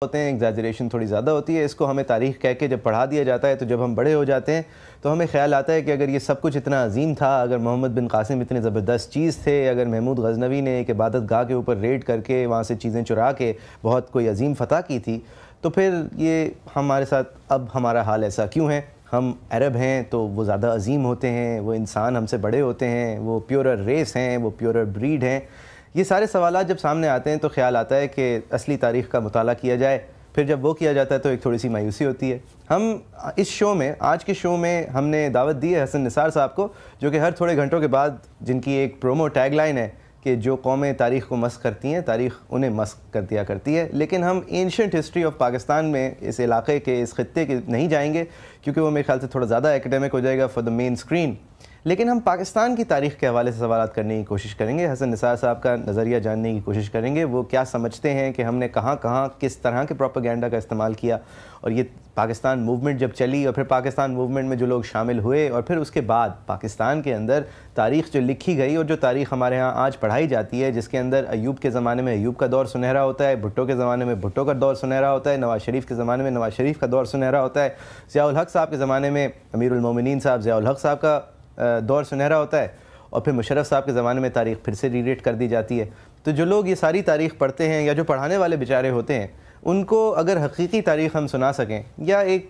ہوتے ہیں، ایگزیجریشن تھوڑی زیادہ ہوتی ہے. اس کو ہمیں تاریخ کہہ کے جب پڑھا دیا جاتا ہے تو جب ہم بڑے ہو جاتے ہیں تو ہمیں خیال آتا ہے کہ اگر یہ سب کچھ اتنا عظیم تھا، اگر محمد بن قاسم اتنے زبردست چیز تھے، اگر محمود غزنوی نے ایک عبادت گاہ کے اوپر ریڈ کر کے وہاں سے چیزیں چرا کے بہت کوئی عظیم فتح کی تھی، تو پھر یہ ہمارے ساتھ اب ہمارا حال ایسا کیوں ہے؟ ہم عرب ہیں تو وہ زیادہ عظیم ہوتے ہیں، وہ انسان ہم سے بڑے ہوتے ہیں، وہ پیورر ریس ہیں، وہ پیورر بریڈ ہیں. یہ سارے سوالات جب سامنے آتے ہیں تو خیال آتا ہے کہ اصلی تاریخ کا مطالعہ کیا جائے. پھر جب وہ کیا جاتا ہے تو ایک تھوڑی سی مایوسی ہوتی ہے. ہم اس شو میں، آج کے شو میں ہم نے دعوت دی ہے حسن نثار صاحب کو، جو کہ ہر تھوڑے گھنٹوں کے بعد جن کی ایک پرومو ٹیگ لائن ہے کہ جو قومیں تاریخ کو مسخ کرتی ہیں تاریخ انہیں مسخ کر دیا کرتی ہے. لیکن ہم اینشنٹ ہسٹری آف پاکستان میں اس علاقے کے، اس خطے کے نہیں جائیں گے کیونکہ وہ میرے خیال سے تھوڑا زیادہ ایکیڈیمک ہو جائے گا فار دا مین اسکرین. لیکن ہم پاکستان کی تاریخ کے حوالے سے سوالات کرنے کی کوشش کریں گے. حسن نثار صاحب کا نظریہ جاننے کی کوشش کریں گے، وہ کیا سمجھتے ہیں کہ ہم نے کہاں کہاں کس طرح کے پروپیگنڈا کا استعمال کیا، اور یہ پاکستان موومنٹ جب چلی اور پھر پاکستان موومنٹ میں جو لوگ شامل ہوئے، اور پھر اس کے بعد پاکستان کے اندر تاریخ جو لکھی گئی اور جو تاریخ ہمارے ہاں آج پڑھائی جاتی ہے، جس کے اندر ایوب کے زمانے میں ایوب کا دور سنہرا ہوتا ہے، بھٹو کے زمانے میں بھٹو کا دور سنہرا ہوتا ہے، نواز شریف کے زمانے میں نواز شریف کا دور سنہرا ہوتا ہے، ضیاء الحق صاحب کے زمانے میں امیر المومنین صاحب ضیاء الحق صاحب کا دور سنہرا ہوتا ہے، اور پھر مشرف صاحب کے زمانے میں تاریخ پھر سے ری ریٹ کر دی جاتی ہے. تو جو لوگ یہ ساری تاریخ پڑھتے ہیں یا جو پڑھانے والے بیچارے ہوتے ہیں، ان کو اگر حقیقی تاریخ ہم سنا سکیں یا ایک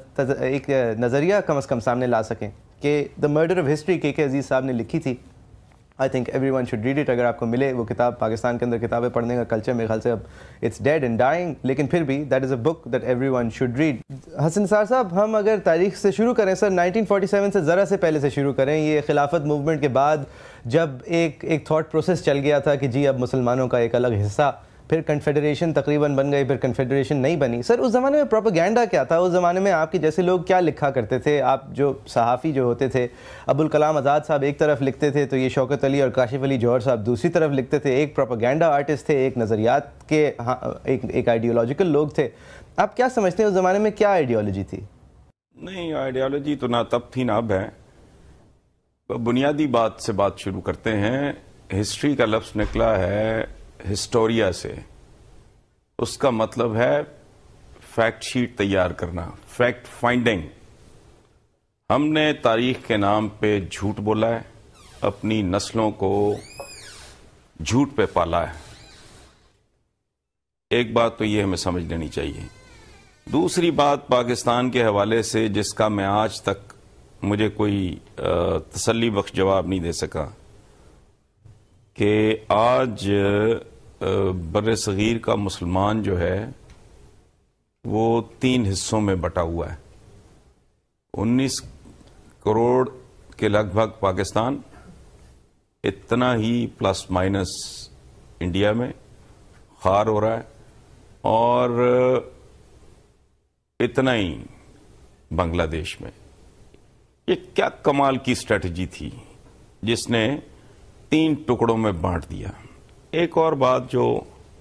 نظریہ کم از کم سامنے لا سکیں کہ دا مرڈر آف ہسٹری کے عزیز صاحب نے لکھی تھی، I think everyone should read it. اگر آپ کو ملے وہ کتاب، پاکستان کے اندر کتابیں پڑھنے کا کلچر میرے خیال سے اب اٹس ڈیڈ اینڈ ڈائنگ، لیکن پھر بھی that is a book that everyone should read. Hasan Nisar صاحب، ہم اگر تاریخ سے شروع کریں سر، 1947 سے ذرا سے پہلے سے شروع کریں. یہ خلافت موومنٹ کے بعد جب ایک تھاٹ پروسیس چل گیا تھا کہ جی اب مسلمانوں کا ایک الگ حصہ، پھر کنفیڈریشن تقریباً بن گئی، پھر کنفیڈریشن نہیں بنی. سر اس زمانے میں پروپیگینڈا کیا تھا؟ اس زمانے میں آپ کے جیسے لوگ کیا لکھا کرتے تھے؟ آپ جو صحافی جو ہوتے تھے، ابوالکلام آزاد صاحب ایک طرف لکھتے تھے تو یہ شوکت علی اور کاشف علی جوہر صاحب دوسری طرف لکھتے تھے. ایک پروپیگینڈا آرٹسٹ تھے، ایک نظریات کے ایک آئیڈیولوجیکل لوگ تھے. آپ کیا سمجھتے ہیں اس زمانے میں کیا آئیڈیالوجی تھی؟ نہیں، آئیڈیالوجی تو نہ تب تھی نہ اب ہے. بنیادی بات سے بات شروع کرتے ہیں. ہسٹری کا لفظ نکلا ہے ہسٹوریا سے. اس کا مطلب ہے فیکٹ شیٹ تیار کرنا، فیکٹ فائنڈنگ. ہم نے تاریخ کے نام پہ جھوٹ بولا ہے، اپنی نسلوں کو جھوٹ پہ پالا ہے. ایک بات تو یہ ہمیں سمجھ لینی چاہیے. دوسری بات پاکستان کے حوالے سے جس کا میں آج تک مجھے کوئی تسلی بخش جواب نہیں دے سکا، کہ آج بر صغیر کا مسلمان جو ہے وہ 3 حصوں میں بٹا ہوا ہے. 19 کروڑ کے لگ بھگ پاکستان، اتنا ہی پلس مائنس انڈیا میں خوار ہو رہا ہے، اور اتنا ہی بنگلہ دیش میں. یہ کیا کمال کی اسٹریٹجی تھی جس نے 3 ٹکڑوں میں بانٹ دیا. ایک اور بات، جو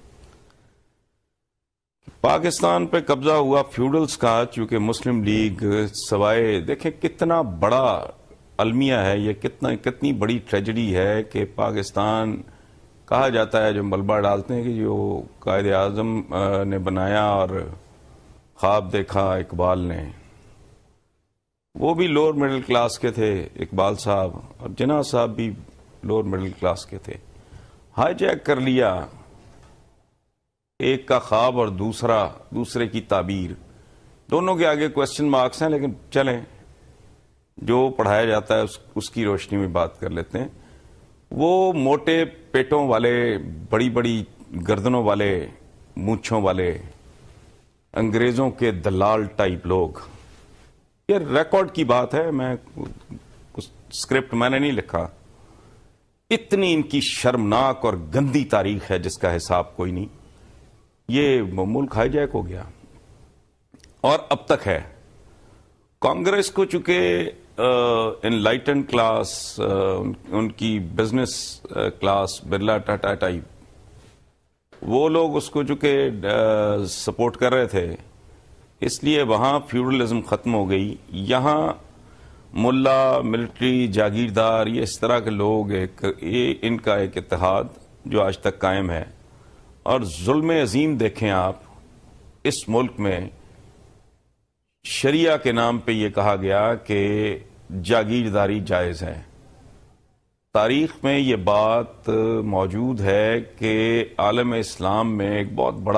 پاکستان پہ قبضہ ہوا فیوڈلز کا، چونکہ مسلم لیگ سوائے دیکھیں کتنا بڑا المیہ ہے یہ، کتنی بڑی ٹریجڈی ہے کہ پاکستان کہا جاتا ہے، جو ملبہ ڈالتے ہیں کہ جو قائد اعظم نے بنایا اور خواب دیکھا اقبال نے، وہ بھی لوور مڈل کلاس کے تھے، اقبال صاحب، اور جناح صاحب بھی لوور مڈل کلاس کے تھے. ہائی جیک کر لیا ایک کا خواب اور دوسرے کی تعبیر. دونوں کے آگے کوسچن مارکس ہیں، لیکن چلیں جو پڑھایا جاتا ہے اس کی روشنی میں بات کر لیتے ہیں. وہ موٹے پیٹوں والے، بڑی بڑی گردنوں والے، مونچھوں والے انگریزوں کے دلال ٹائپ لوگ، یہ ریکارڈ کی بات ہے، میں اسکرپٹ میں نے نہیں لکھا. اتنی ان کی شرمناک اور گندی تاریخ ہے جس کا حساب کوئی نہیں. یہ ملک ہائی جیک ہو گیا اور اب تک ہے. کانگریس کو چونکہ انلائٹن کلاس، ان کی business class, Birla Tata type, وہ لوگ اس کو چونکہ سپورٹ کر رہے تھے، اس لیے وہاں فیوڈلزم ختم ہو گئی. یہاں ملا، ملٹری، جاگیردار، یہ اس طرح کے لوگ، ان کا ایک اتحاد جو آج تک قائم ہے. اور ظلم عظیم دیکھیں آپ اس ملک میں شریعہ کے نام پہ یہ کہا گیا کہ جاگیرداری جائز ہے. تاریخ میں یہ بات موجود ہے کہ عالم اسلام میں ایک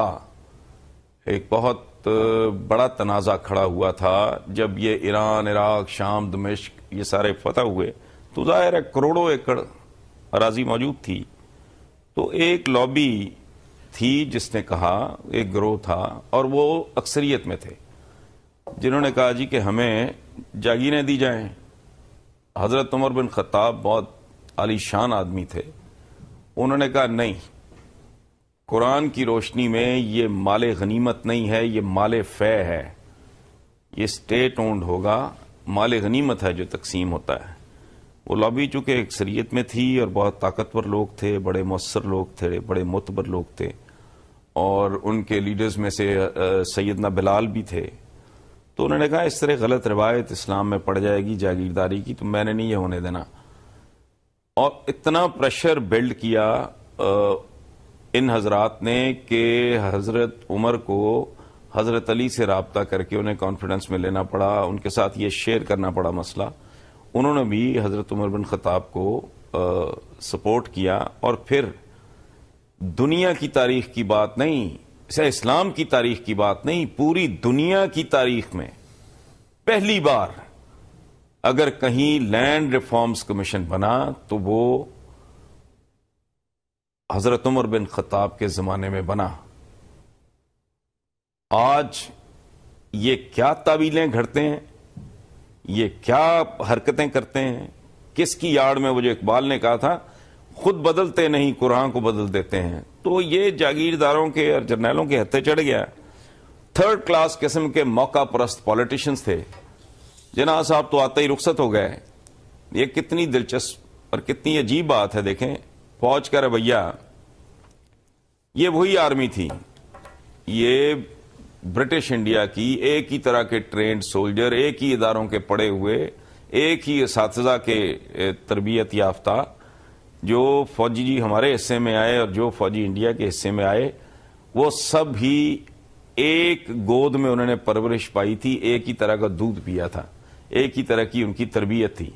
بہت بڑا تنازع کھڑا ہوا تھا جب یہ ایران، عراق، شام، دمشق یہ سارے فتح ہوئے تو ظاہر ہے کروڑوں ایکڑ اراضی موجود تھی. تو ایک لابی تھی جس نے کہا، ایک گروہ تھا اور وہ اکثریت میں تھے، جنہوں نے کہا جی کہ ہمیں جاگیریں دی جائیں. حضرت عمر بن خطاب بہت عالی شان آدمی تھے، انہوں نے کہا نہیں، قرآن کی روشنی میں یہ مال غنیمت نہیں ہے، یہ مال فے ہے، یہ اسٹیٹ اونڈ ہوگا، مال غنیمت ہے جو تقسیم ہوتا ہے. وہ لابی چونکہ اکثریت میں تھی اور بہت طاقتور لوگ تھے، بڑے مؤثر لوگ تھے، بڑے معتبر لوگ تھے، اور ان کے لیڈرز میں سے سیدنا بلال بھی تھے. تو انہوں نے کہا اس طرح غلط روایت اسلام میں پڑ جائے گی جاگیرداری کی، تو میں نے نہیں یہ ہونے دینا. اور اتنا پریشر بلڈ کیا ان حضرات نے کہ حضرت عمر کو حضرت علی سے رابطہ کر کے انہیں کانفیڈنس میں لینا پڑا، ان کے ساتھ یہ شیئر کرنا پڑا مسئلہ. انہوں نے بھی حضرت عمر بن خطاب کو سپورٹ کیا. اور پھر دنیا کی تاریخ کی بات نہیں، اسے اسلام کی تاریخ کی بات نہیں، پوری دنیا کی تاریخ میں پہلی بار اگر کہیں لینڈ ریفارمز کمیشن بنا تو وہ حضرت عمر بن خطاب کے زمانے میں بنا. آج یہ کیا تعویلیں گھڑتے ہیں، یہ کیا حرکتیں کرتے ہیں، کس کی یاڑ میں؟ وہ جو اقبال نے کہا تھا خود بدلتے نہیں قرآن کو بدل دیتے ہیں. تو یہ جاگیرداروں کے اور جرنیلوں کے ہتھے چڑھ گیا. تھرڈ کلاس قسم کے موقع پرست پولیٹیشنز تھے. جناح صاحب تو آتے ہی رخصت ہو گئے. یہ کتنی دلچسپ اور کتنی عجیب بات ہے. دیکھیں فوج کا رویہ، یہ وہی آرمی تھی، یہ برٹش انڈیا کی ایک ہی طرح کے ٹرینڈ سولجر، ایک ہی اداروں کے پڑے ہوئے، ایک ہی اساتذہ کے تربیت یافتہ، جو فوجی جی ہمارے حصے میں آئے اور جو فوجی انڈیا کے حصے میں آئے، وہ سب ہی ایک گود میں انہوں نے پرورش پائی تھی، ایک ہی طرح کا دودھ پیا تھا، ایک ہی طرح کی ان کی تربیت تھی.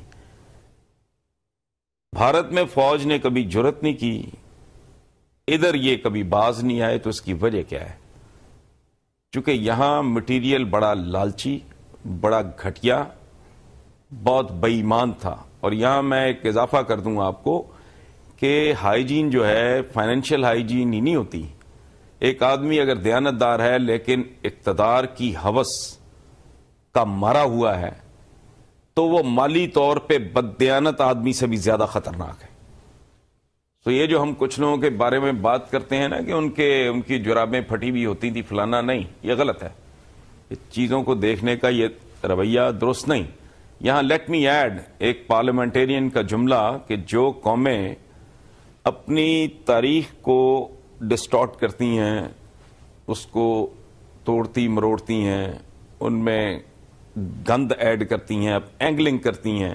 بھارت میں فوج نے کبھی جرت نہیں کی، ادھر یہ کبھی باز نہیں آئے. تو اس کی وجہ کیا ہے؟ چونکہ یہاں مٹیریل بڑا لالچی، بڑا گھٹیا، بہت بے ایمان تھا. اور یہاں میں ایک اضافہ کر دوں آپ کو کہ ہائیجین جو ہے فائنینشیل ہائیجین ہی نہیں ہوتی. ایک آدمی اگر دیانتدار ہے لیکن اقتدار کی ہوس کا مارا ہوا ہے تو وہ مالی طور پہ بددیانت آدمی سے بھی زیادہ خطرناک ہے. تو یہ جو ہم کچھ لوگوں کے بارے میں بات کرتے ہیں نا کہ ان کی جرابیں پھٹی ہوئی ہوتی تھی فلانا، نہیں، یہ غلط ہے. چیزوں کو دیکھنے کا یہ رویہ درست نہیں. یہاں لیٹ می ایڈ ایک پارلیمنٹیرین کا جملہ کہ جو قومیں اپنی تاریخ کو ڈسٹارٹ کرتی ہیں، اس کو توڑتی مروڑتی ہیں، ان میں گند ایڈ کرتی ہیں، اینگلنگ کرتی ہیں،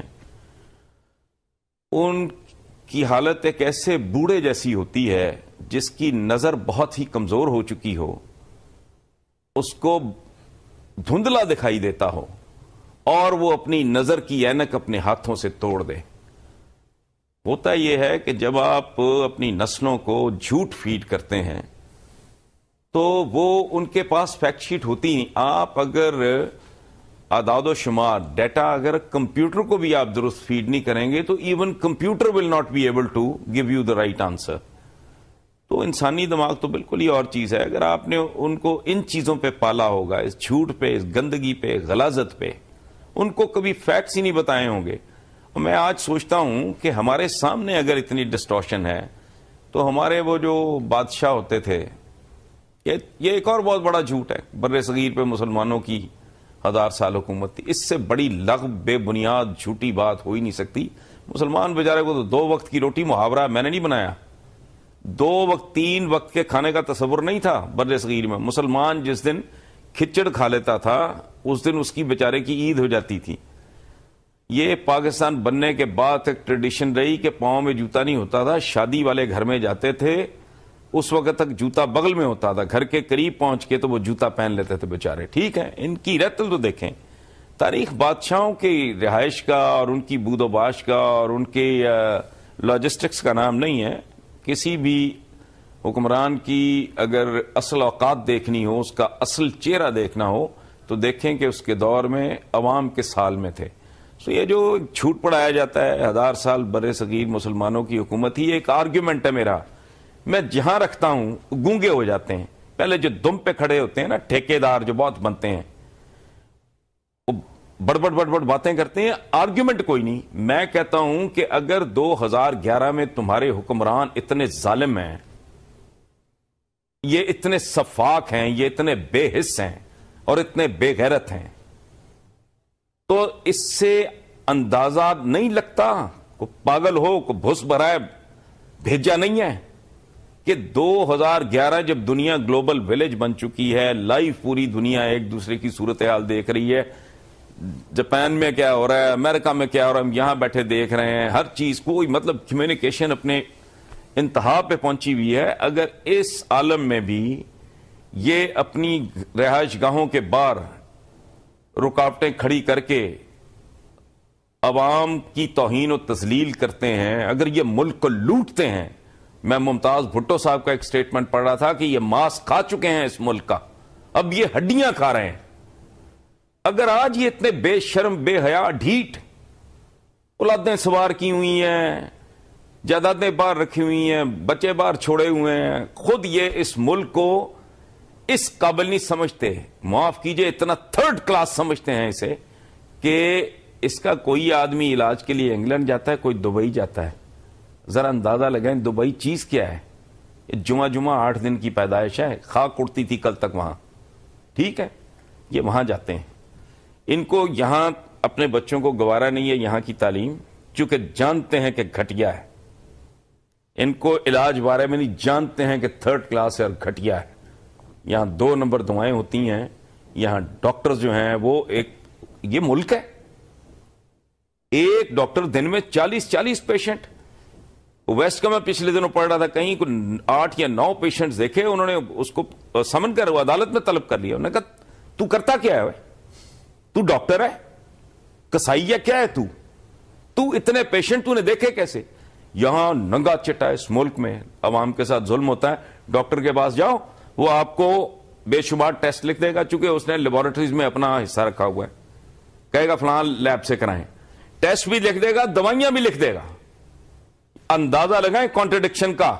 ان کی حالت ایک ایسے بوڑھے جیسی ہوتی ہے جس کی نظر بہت ہی کمزور ہو چکی ہو، اس کو دھندلا دکھائی دیتا ہو اور وہ اپنی نظر کی اینک اپنے ہاتھوں سے توڑ دے. ہوتا یہ ہے کہ جب آپ اپنی نسلوں کو جھوٹ فیڈ کرتے ہیں تو وہ ان کے پاس فیکٹ شیٹ ہوتی نہیں. آپ اگر اعداد و شمار ڈیٹا اگر کمپیوٹر کو بھی آپ درست فیڈ نہیں کریں گے تو even computer will not be able to give you the right answer. تو انسانی دماغ تو بالکل ہی اور چیز ہے. اگر آپ نے ان کو ان چیزوں پہ پالا ہوگا، اس جھوٹ پہ، اس گندگی پہ، غلاظت پہ، ان کو کبھی فیکٹس ہی نہیں بتائے ہوں گے. میں آج سوچتا ہوں کہ ہمارے سامنے اگر اتنی ڈسٹورشن ہے تو ہمارے وہ جو بادشاہ ہوتے تھے، یہ ایک اور بہت بڑا جھوٹ ہے. بر صغیر پہ مسلمانوں کی 1000 سال حکومت تھی. اس سے بڑی لغو بے بنیاد جھوٹی بات ہو ہی نہیں سکتی. مسلمان بیچارے کو تو 2 وقت کی روٹی محاورہ میں نے نہیں بنایا. 2 وقت 3 وقت کے کھانے کا تصور نہیں تھا بر صغیر میں. مسلمان جس دن کھچڑ کھا لیتا تھا اس دن اس کی بیچارے کی عید ہو جاتی تھی. یہ پاکستان بننے کے بعد ایک ٹریڈیشن رہی کہ پاؤں میں جوتا نہیں ہوتا تھا. شادی والے گھر میں جاتے تھے اس وقت تک جوتا بغل میں ہوتا تھا، گھر کے قریب پہنچ کے تو وہ جوتا پہن لیتے تھے بیچارے. ٹھیک ہے، ان کی رتل تو دیکھیں. تاریخ بادشاہوں کی رہائش کا اور ان کی بود و باش کا اور ان کے لاجسٹکس کا نام نہیں ہے. کسی بھی حکمران کی اگر اصل اوقات دیکھنی ہو، اس کا اصل چہرہ دیکھنا ہو، تو دیکھیں کہ اس کے دور میں عوام کس حال میں تھے. سو یہ جو جھوٹ پڑھایا جاتا ہے 1000 سال بر صغیر مسلمانوں کی حکومت ہی ایک آرگیومنٹ ہے میرا. میں جہاں رکھتا ہوں گونگے ہو جاتے ہیں. پہلے جو دم پہ کھڑے ہوتے ہیں نا ٹھیکیدار جو بہت بنتے ہیں، وہ بڑ باتیں کرتے ہیں، آرگیومنٹ کوئی نہیں. میں کہتا ہوں کہ اگر 2011 میں تمہارے حکمران اتنے ظالم ہیں، یہ اتنے سفاک ہیں، یہ اتنے بے حس ہیں اور اتنے بے غیرت ہیں، تو اس سے اندازہ نہیں لگتا کو پاگل ہو کو بھس بھرائے بھیجا نہیں ہے کہ 2011 جب دنیا گلوبل ویلیج بن چکی ہے، لائیو پوری دنیا ایک دوسرے کی صورتحال دیکھ رہی ہے. جاپان میں کیا ہو رہا ہے، امریکہ میں کیا ہو رہا ہے، ہم یہاں بیٹھے دیکھ رہے ہیں. ہر چیز کوئی مطلب کمیونیکیشن اپنے انتہا پہ پہنچی ہوئی ہے. اگر اس عالم میں بھی یہ اپنی رہائش گاہوں کے باہر رکاوٹیں کھڑی کر کے عوام کی توہین و تذلیل کرتے ہیں، اگر یہ ملک کو لوٹتے ہیں. میں ممتاز بھٹو صاحب کا ایک سٹیٹمنٹ پڑھ رہا تھا کہ یہ ماس کھا چکے ہیں اس ملک کا، اب یہ ہڈیاں کھا رہے ہیں. اگر آج یہ اتنے بے شرم بے حیا ڈھیٹ اولادیں سوار کی ہوئی ہیں، جائیدادیں باہر رکھی ہوئی ہیں، بچے باہر چھوڑے ہوئے ہیں، خود یہ اس ملک کو اس قابل نہیں سمجھتے، معاف کیجئے اتنا تھرڈ کلاس سمجھتے ہیں اسے، کہ اس کا کوئی آدمی علاج کے لیے انگلینڈ جاتا ہے، کوئی دبئی جاتا ہے. ذرا اندازہ لگائیں دبئی چیز کیا ہے. جمعہ 8 دن کی پیدائش ہے، خاک اڑتی تھی کل تک وہاں. ٹھیک ہے، یہ وہاں جاتے ہیں. ان کو یہاں اپنے بچوں کو گوارا نہیں ہے یہاں کی تعلیم، چونکہ جانتے ہیں کہ گھٹیا ہے. ان کو علاج بارے میں نہیں، جانتے ہیں کہ تھرڈ کلاس ہے اور گھٹیا ہے. یہاں 2 نمبر دعائیں ہوتی ہیں. یہاں ڈاکٹرز جو ہیں وہ یہ ملک ہے، ایک ڈاکٹر دن میں 40 پیشنٹ. ویسٹ کا میں پچھلے دنوں پڑھ رہا تھا، کہیں کو 8 یا 9 پیشنٹس دیکھے، انہوں نے اس کو سمن کر عدالت میں طلب کر لیا. انہوں نے کہا تو کرتا کیا ہے، تو ڈاکٹر ہے کسائی ہے کیا ہے، تو اتنے پیشنٹ تو نے دیکھے کیسے؟ یہاں ننگا چٹا اس ملک میں عوام کے ساتھ ظلم ہوتا ہے. ڈاکٹر کے پاس جاؤ، وہ آپ کو بے شمار ٹیسٹ لکھ دے گا، چونکہ اس نے لیبارٹریز میں اپنا حصہ رکھا ہوا ہے. کہے گا فلاں لیب سے کرائیں، ٹیسٹ بھی لکھ دے گا، دوائیاں بھی لکھ دے گا. اندازہ لگائیں کانٹرڈکشن کا.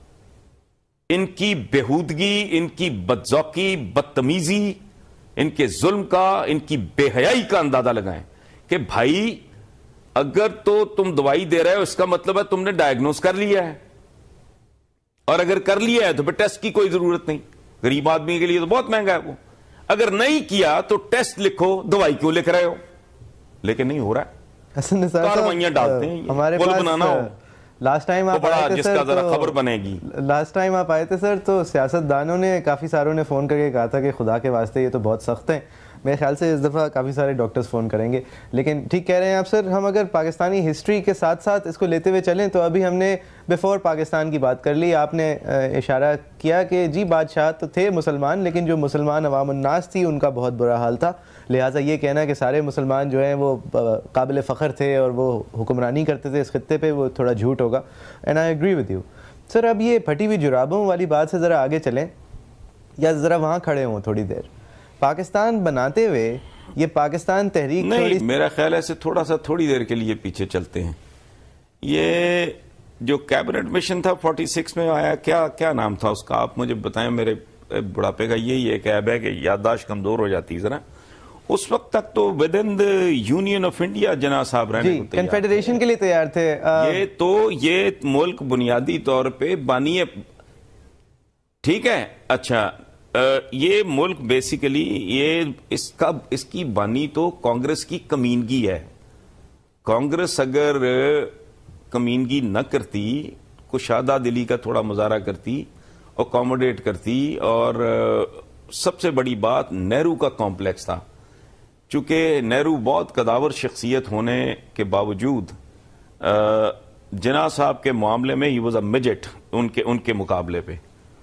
ان کی بےہودگی، ان کی بدذوقی، بدتمیزی، ان کے ظلم کا، ان کی بے حیائی کا اندازہ لگائیں کہ بھائی اگر تو تم دوائی دے رہے ہو اس کا مطلب ہے تم نے ڈائیگنوز کر لیا ہے، اور اگر کر لیا ہے تو پھر ٹیسٹ کی کوئی ضرورت نہیں. غریب آدمی کے لیے تو بہت مہنگا ہے وہ. اگر نہیں کیا تو ٹیسٹ لکھو، دوائی کیوں لکھ رہے ہو؟ لیکن نہیں ہو رہا ہے. کاروائیاں ڈالتے ہیں ہمارے پل بنانا ہو لاسٹ ٹائم آپ آئے تھے جس کا ذرا خبر بنے گی. لاسٹ ٹائم آپ آئے تھے سر، تو سیاست دانوں نے کافی ساروں نے فون کر کے کہا تھا کہ خدا کے واسطے یہ تو بہت سخت ہیں. میرے خیال سے اس دفعہ کافی سارے ڈاکٹرز فون کریں گے. لیکن ٹھیک کہہ رہے ہیں آپ سر، ہم اگر پاکستانی ہسٹری کے ساتھ ساتھ اس کو لیتے ہوئے چلیں تو ابھی ہم نے بیفور پاکستان کی بات کر لی. آپ نے اشارہ کیا کہ جی بادشاہ تو تھے مسلمان، لیکن جو مسلمان عوام الناس تھی ان کا بہت برا حال تھا. لہٰذا یہ کہنا کہ سارے مسلمان جو ہیں وہ قابل فخر تھے اور وہ حکمرانی کرتے تھے اس خطے پہ، وہ تھوڑا جھوٹ ہوگا. And I agree with you sir. اب یہ پھٹی ہوئی جرابوں والی بات سے ذرا آگے چلیں، یا ذرا وہاں کھڑے ہوں تھوڑی دیر. پاکستان بناتے ہوئے یہ پاکستان تحریک نہیں، میرا خیال ہے سے تھوڑی دیر کے لیے پیچھے چلتے ہیں. یہ جو کیبنٹ مشن تھا 46 میں آیا، کیا نام تھا اس کا؟ آپ مجھے بتائیں. میرے بڑھاپے کا یہی ایک عیب ہے کہ یادداشت کمزور ہو جاتی ہے ذرا. اس وقت تک تو within the union of India Jinnah صاحب رہنے کو تیار، کنفیڈریشن کے لیے تیار تھے. یہ ملک بنیادی طور پہ بانی ہے. ٹھیک ہے، اچھا یہ ملک بیسیکلی اس کی بانی تو کانگریس کی کمینگی ہے. کانگریس اگر کمینگی نہ کرتی، کشادہ دلی کا تھوڑا مظاہرہ کرتی، اکوموڈیٹ کرتی، اور سب سے بڑی بات نہرو کا کمپلیکس تھا. چونکہ نہرو بہت قداور شخصیت ہونے کے باوجود جناح صاحب کے معاملے میں ہی واز اے میجٹ ان کے مقابلے پہ.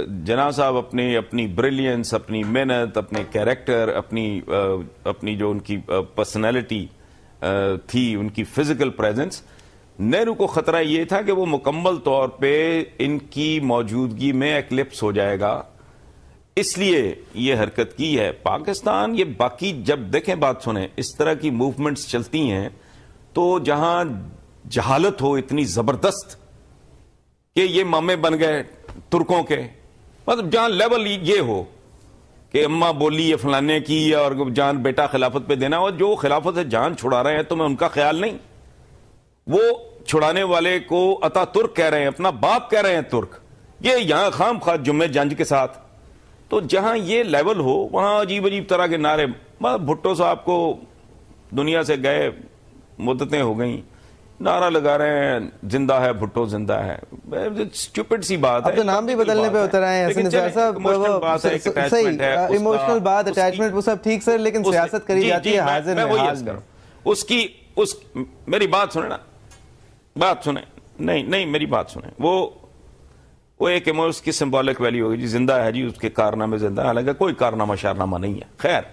جناح صاحب اپنی بریلینس، اپنی محنت، اپنے کیریکٹر، اپنی جو ان کی پرسنالٹی تھی، ان کی فزیکل پریزنس، نہرو کو خطرہ یہ تھا کہ وہ مکمل طور پہ ان کی موجودگی میں ایکلپس ہو جائے گا، اس لیے یہ حرکت کی ہے۔ پاکستان یہ باقی جب دیکھیں، بات سنیں، اس طرح کی موومنٹس چلتی ہیں تو جہاں جہالت ہو اتنی زبردست کہ یہ مامے بن گئے ترکوں کے، مطلب جہاں لیول یہ ہو کہ اماں بولی ہے فلانے کی اور جان بیٹا خلافت پہ دینا، اور جو خلافت سے جان چھڑا رہے ہیں تو میں ان کا خیال نہیں، وہ چھڑانے والے کو اتا ترک کہہ رہے ہیں، اپنا باپ کہہ رہے ہیں ترک، یہ یہاں خام خواہ جمعہ جنج کے ساتھ۔ تو جہاں یہ لیول ہو وہاں عجیب عجیب طرح کے نعرے، بھٹو صاحب کو دنیا سے گئے مدتیں ہو گئیں، نعرہ لگا رہے ہیں زندہ ہے بھٹو زندہ ہے، اسٹوپڈ سی بات ہے۔ اب تو نام بھی بدلنے پہ اتر آئے ہیں صاحب، صحیح ایموشنل بات، اٹیچمنٹ، وہ سب ٹھیک سر، لیکن سیاست کری جاتی ہے حاضر میں حال میں۔ اس میری بات سنیں نا، بات سنیں، نہیں میری بات سنیں، وہ ایک اس کی سمبولک ویلیو ہوگی جی، زندہ ہے جی، اس کے کارنامے زندہ ہے، حالانکہ کوئی کارنامہ شارنامہ نہیں ہے۔ خیر،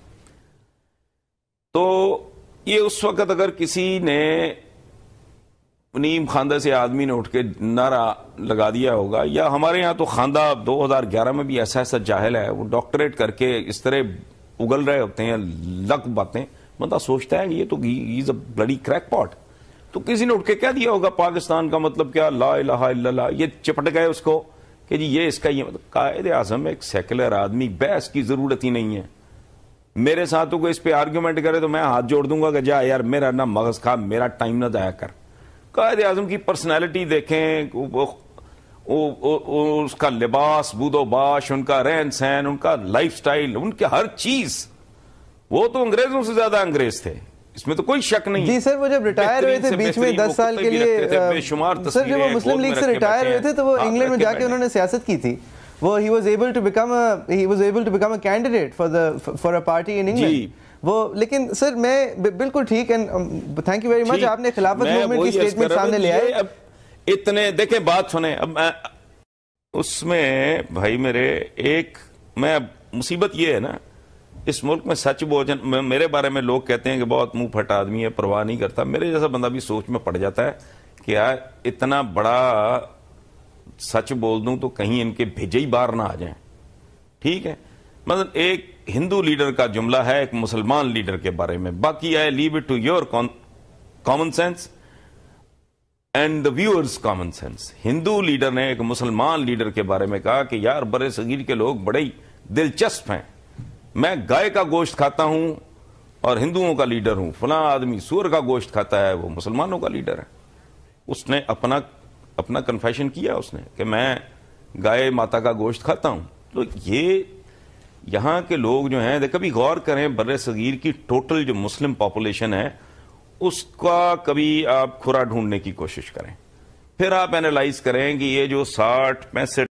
تو یہ اس وقت اگر کسی نے نیم خاندہ سے آدمی نے اٹھ کے نعرہ لگا دیا ہوگا، یا ہمارے ہاں تو خاندہ 2011 میں بھی ایسا جاہل ہے، وہ ڈاکٹریٹ کر کے اس طرح اگل رہے ہوتے ہیں لگ باتیں، بندہ سوچتا ہے کہ یہ تو ہیز اے بلڈی کریک پاٹ۔ تو کسی نے اٹھ کے کہہ دیا ہوگا پاکستان کا مطلب کیا، لا الہ الا اللہ، یہ چپٹ گئے اس کو کہ جی یہ اس کا یہ مطلب۔ قائد اعظم ایک سیکولر آدمی، بحث کی ضرورت ہی نہیں ہے۔ میرے ساتھ کوئی اس پہ آرگیومنٹ کرے تو میں ہاتھ جوڑ دوں گا کہ جا یار میرا نہ مغز کھا، میرا ٹائم نہ ضائع کر۔ قائد اعظم کی پرسنالٹی دیکھیں، اس کا لباس، بود و باش، ان کا رہن سہن، ان کا لائف سٹائل، ان کے ہر چیز، وہ تو انگریزوں سے زیادہ انگریز تھے، اس میں تو کوئی شک نہیں۔ جی سر، وہ جب ریٹائر ہوئے تھے بیچ میں 10 سال کے لیے، سر جب وہ مسلم لیگ سے ریٹائر ہوئے تھے تو وہ انگلینڈ میں جا کے انہوں نے سیاست کی تھی، وہ he was able to become a candidate for a party in England۔ وہ لیکن سر میں بالکل ٹھیک، and thank you very much, آپ نے خلافت موومنٹ کی اسٹیٹمنٹ سامنے لے آئے۔ اتنے دیکھیں، بات سنیں، اب اس میں بھائی میرے ایک میں مصیبت یہ ہے نا، اس ملک میں سچ بوجن، میرے بارے میں لوگ کہتے ہیں کہ بہت منہ پھٹا آدمی ہے، پرواہ نہیں کرتا، میرے جیسا بندہ بھی سوچ میں پڑ جاتا ہے کہ یار اتنا بڑا سچ بول دوں تو کہیں ان کے بھیجے ہی باہر نہ آ جائیں، ٹھیک ہے۔ مطلب ایک ہندو لیڈر کا جملہ ہے ایک مسلمان لیڈر کے بارے میں، باقی ہے leave it to your common sense and the viewers common sense. ہندو لیڈر نے ایک مسلمان لیڈر کے بارے میں کہا کہ یار برے صغیر کے لوگ بڑے ہی دلچسپ ہیں، میں گائے کا گوشت کھاتا ہوں اور ہندوؤں کا لیڈر ہوں، فلاں آدمی سور کا گوشت کھاتا ہے، وہ مسلمانوں کا لیڈر ہے۔ اس نے اپنا کنفیشن کیا، اس نے کہ میں گائے ماتا کا گوشت کھاتا ہوں۔ تو یہ یہاں کے لوگ جو ہیں، کبھی غور کریں بر صغیر کی ٹوٹل جو مسلم پاپولیشن ہے اس کا کبھی آپ کھرا ڈھونڈنے کی کوشش کریں، پھر آپ اینالائز کریں کہ یہ جو 60-65